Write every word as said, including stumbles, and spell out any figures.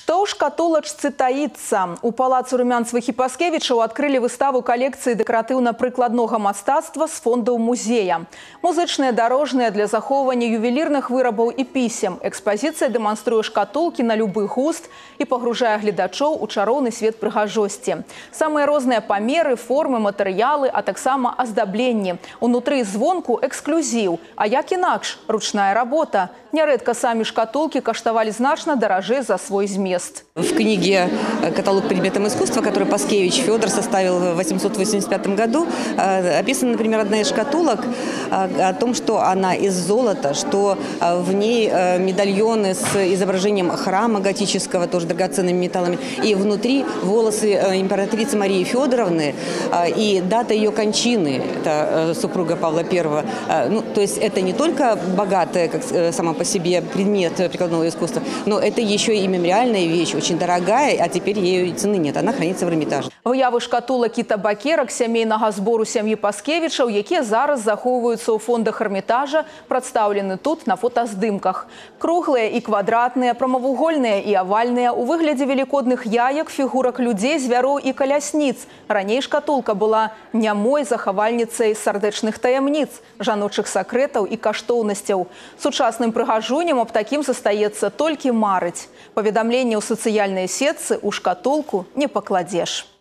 Что ў шкатулачцы таится? У палацу Румянцевых и Паскевичаў открыли выставу коллекции декоративно-прыкладного мастацтва с фондов музея. Музычные, дорожные для захоўвання ювелирных вырабаў и писем. Экспозиция демонструе шкатулки на любы густ и погружая гледачоў у чароўны свет прыгажосці. Самые розныя памеры, формы, матэрыялы, а таксама аздабленні. Унутры звонку эксклюзив, а як інакш ручная работа. Нярэдка самі шкатулки каштавалі значна даражэй за свой змест. В книге «Каталог предметов искусства», который Паскевич Федор составил в восемьсот восемьдесят пятом году, описана, например, одна из шкатулок о том, что она из золота, что в ней медальоны с изображением храма готического, тоже драгоценными металлами, и внутри волосы императрицы Марии Федоровны и дата ее кончины, это супруга Павла Первого. Ну, то есть это не только богатая, как сама по себе, предмет прикладного искусства, но это еще и мемориальная вещь, очень дорогая, а теперь ее цены нет, она хранится в Эрмитаже. Выявы шкатулак и табакерак сямейнага збору сям'і Паскевичаў, якія зараз захоўваюцца ў фондах Эрмитажа, прадстаўлены тут на фотаздымках. Круглыя и квадратныя, прамавугольныя и авальныя, у выглядзе великодных яек, фігурак людзей, звяроў и колясніц. Раней шкатулка была нямой захавальніцай сардэчных таямніц, жаночых сакрэтаў и каштоўнасцяў. Сучасным прыгажуням аб такім застаецца толькі марыць. Паведамленне ў сацыяльныя сетцы у шкатулку не пакладзеш.